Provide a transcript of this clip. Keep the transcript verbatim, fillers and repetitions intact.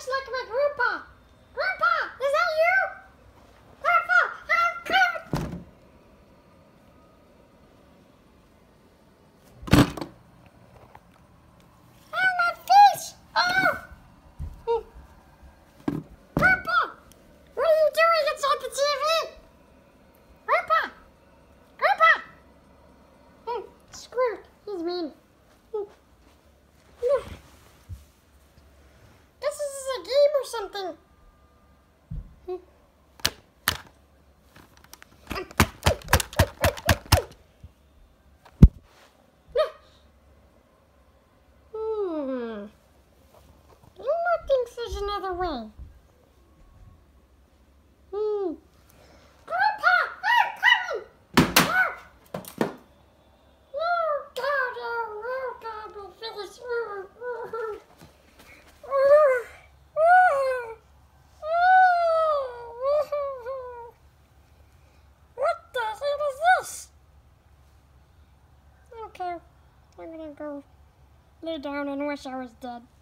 looks like my grandpa. Grandpa, is that you? Grandpa, I'm coming. Oh, my face. Oh. Hmm. Grandpa, what are you doing inside the T V? Grandpa, Grandpa. Hmm. Screw it. He's mean. Hmm. Hmm. This is a game or something. Hmm. Hmm. Elmo thinks there's another way. Hmm. Grandpa, I'm coming! Oh. Oh, God, oh, oh, God, my face. Oh, oh, oh. Oh. What the hell is this? Okay, I'm gonna go lay down and wish I was dead.